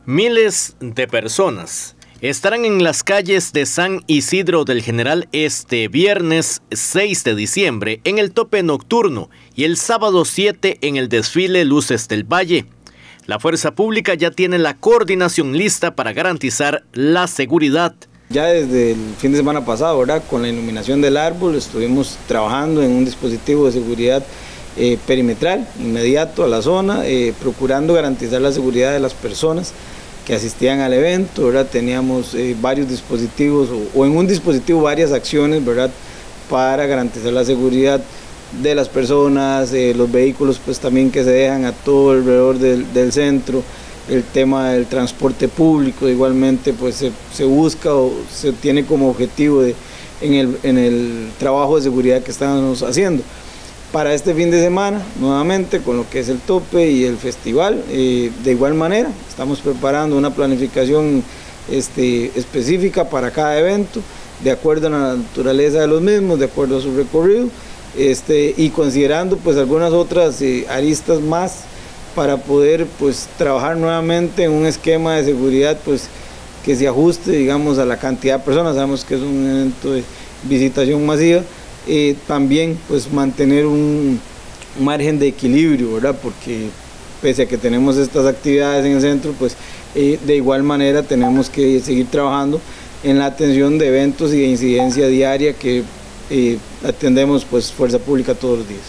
Miles de personas estarán en las calles de San Isidro del General este viernes 6 de diciembre en el tope nocturno y el sábado 7 en el desfile Luces del Valle. La fuerza pública ya tiene la coordinación lista para garantizar la seguridad. Ya desde el fin de semana pasado, ¿verdad? Con la iluminación del árbol estuvimos trabajando en un dispositivo de seguridad perimetral inmediato a la zona, procurando garantizar la seguridad de las personas que asistían al evento, ¿verdad? Teníamos varios dispositivos o en un dispositivo varias acciones, ¿verdad? Para garantizar la seguridad de las personas, los vehículos pues también que se dejan a todo alrededor del centro, el tema del transporte público igualmente pues se busca o se tiene como objetivo en el trabajo de seguridad que estamos haciendo. Para este fin de semana, nuevamente, con lo que es el tope y el festival, de igual manera, estamos preparando una planificación específica para cada evento, de acuerdo a la naturaleza de los mismos, de acuerdo a su recorrido, y considerando pues algunas otras aristas más para poder pues trabajar nuevamente en un esquema de seguridad pues que se ajuste, digamos, a la cantidad de personas. Sabemos que es un evento de visitación masiva. También pues mantener un margen de equilibrio, ¿verdad? Porque pese a que tenemos estas actividades en el centro, pues de igual manera tenemos que seguir trabajando en la atención de eventos y de incidencia diaria que atendemos pues Fuerza Pública todos los días.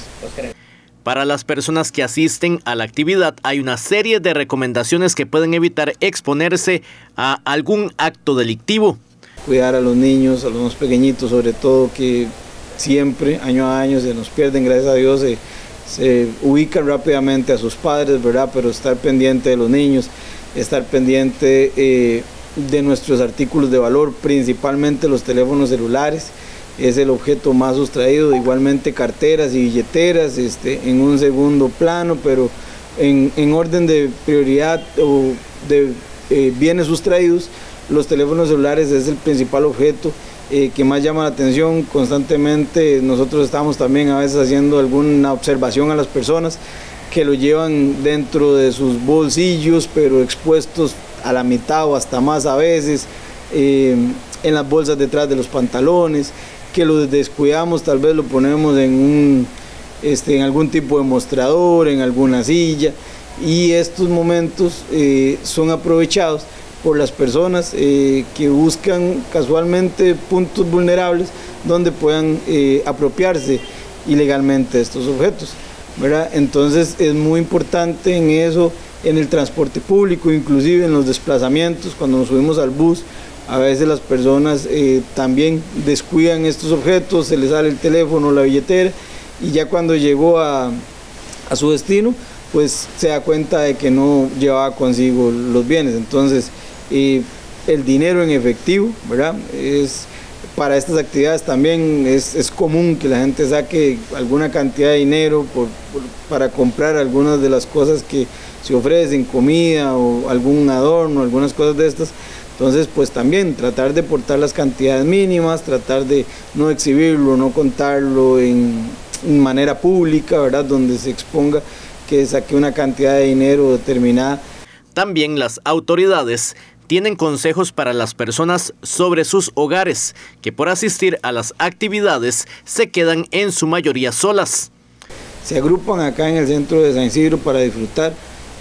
Para las personas que asisten a la actividad hay una serie de recomendaciones que pueden evitar exponerse a algún acto delictivo. Cuidar a los niños, a los más pequeñitos sobre todo, que siempre, año a año, se nos pierden, gracias a Dios, se ubican rápidamente a sus padres, ¿verdad? Pero estar pendiente de los niños, estar pendiente de nuestros artículos de valor, principalmente los teléfonos celulares, es el objeto más sustraído, igualmente carteras y billeteras en un segundo plano, pero en orden de prioridad o de bienes sustraídos, los teléfonos celulares es el principal objeto que más llama la atención. Constantemente nosotros estamos también a veces haciendo alguna observación a las personas que lo llevan dentro de sus bolsillos, pero expuestos a la mitad o hasta más a veces, en las bolsas detrás de los pantalones, que lo descuidamos, tal vez lo ponemos en algún tipo de mostrador, en alguna silla, y estos momentos son aprovechados por las personas que buscan casualmente puntos vulnerables donde puedan apropiarse ilegalmente de estos objetos, ¿verdad? Entonces es muy importante en eso, en el transporte público, inclusive en los desplazamientos, cuando nos subimos al bus, a veces las personas también descuidan estos objetos, se les sale el teléfono, la billetera, y ya cuando llegó a su destino, pues se da cuenta de que no llevaba consigo los bienes. Entonces, el dinero en efectivo, ¿verdad? Para estas actividades también es común que la gente saque alguna cantidad de dinero para comprar algunas de las cosas que se ofrecen, comida o algún adorno, algunas cosas de estas. Entonces, pues también tratar de portar las cantidades mínimas, tratar de no exhibirlo, no contarlo en manera pública, ¿verdad? Donde se exponga que saque una cantidad de dinero determinada. También las autoridades tienen consejos para las personas sobre sus hogares, que por asistir a las actividades se quedan en su mayoría solas. Se agrupan acá en el centro de San Isidro para disfrutar.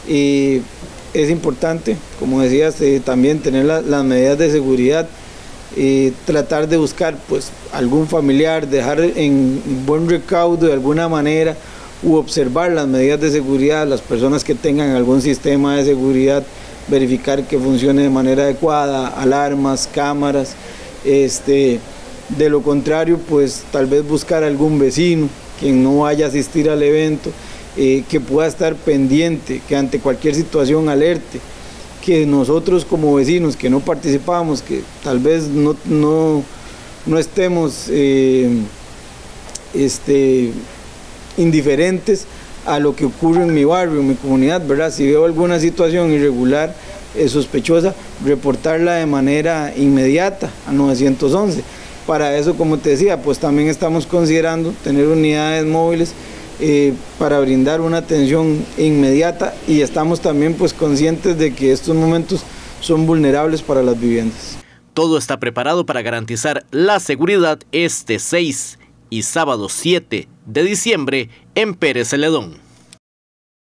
Es importante, como decías, también tener las medidas de seguridad, tratar de buscar pues algún familiar, dejar en buen recaudo de alguna manera u observar las medidas de seguridad, las personas que tengan algún sistema de seguridad, verificar que funcione de manera adecuada, alarmas, cámaras, de lo contrario pues tal vez buscar algún vecino que no vaya a asistir al evento, que pueda estar pendiente, que ante cualquier situación alerte, que nosotros como vecinos que no participamos, que tal vez no estemos indiferentes a lo que ocurre en mi barrio, en mi comunidad, ¿verdad? Si veo alguna situación irregular, sospechosa, reportarla de manera inmediata a 911. Para eso, como te decía, pues también estamos considerando tener unidades móviles para brindar una atención inmediata, y estamos también pues conscientes de que estos momentos son vulnerables para las viviendas. Todo está preparado para garantizar la seguridad este 6 y sábado 7 de diciembre en Pérez Celedón.